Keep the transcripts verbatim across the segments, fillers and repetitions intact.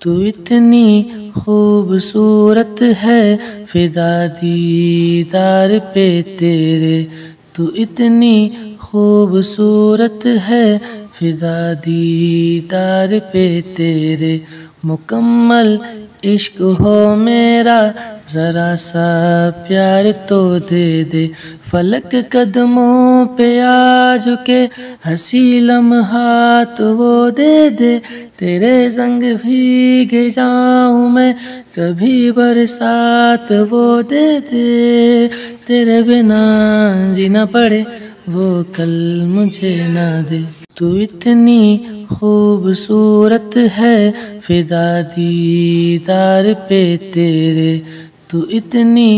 تو اتنی خوبصورت ہے فدا دیدار پہ تیرے، تو اتنی خوبصورت ہے فدا دیدار پہ تیرے، مکمل عشق ہو میرا ذرا سا پیار تو دے دے، فلک قدموں پہ آ جھکے ہنسی لمحات وہ دے دے، تیرے زنگ بھیگ جاؤں میں کبھی برسات وہ دے دے، تیرے بنا جینا پڑے وہ کل مجھے نہ دے، تو اتنی خوبصورت ہے فدا دیدار پہ تیرے، تو اتنی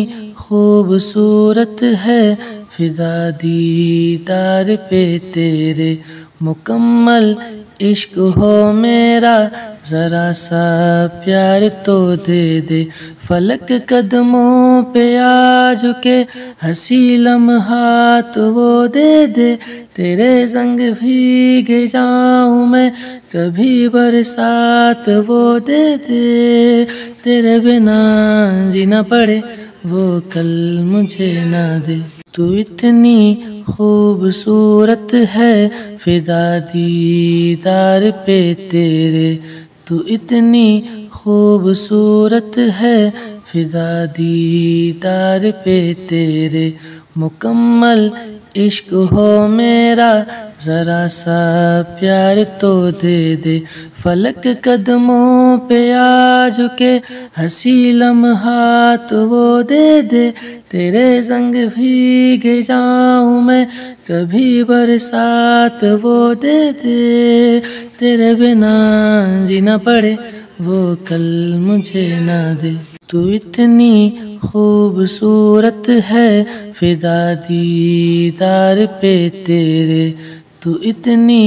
خوبصورت ہے فدا دیدار پہ تیرے، مکمل عشق ہو میرا ذرا سا پیار تو دے دے، فلک قدموں پہ آ جھکے ہنسی لمحات وہ دے دے، تیرے زنگ بھیگ جاؤں میں کبھی برسات وہ دے دے، تیرے بنا جینا پڑے وہ کل مجھے نہ دے، تو اتنی خوبصورت ہے فدا دیدار پہ تیرے، تو اتنی خوبصورت ہے فدا دیدار پہ تیرے، مکمل عشق ہو میرا ذرا سا پیار تو دے دے، فلک قدموں پہ آ جھکے ہنسی لمحات وہ دے دے، تیرے زنگ بھیگ جاؤں میں کبھی برسات وہ دے دے، تیرے بنا جینا پڑے وہ کل مجھے نہ دے، تو اتنی خوبصورت ہے فدا دیدار پہ تیرے، تو اتنی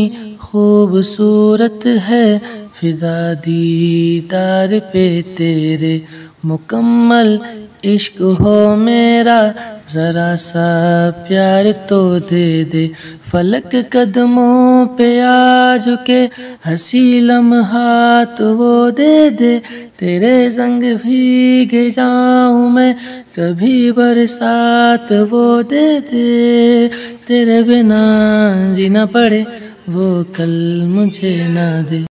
خوبصورت ہے فدا دیدار پہ تیرے، مکمل عشق ہو میرا ذرا سا پیار تو دے دے، فلک قدموں پہ آ جھکے ہنسی لمحات وہ دے دے، تیرے زنگ بھیگ جاؤں میں کبھی برسات وہ دے دے، تیرے بنا جینا پڑے وہ کل مجھے نہ دے۔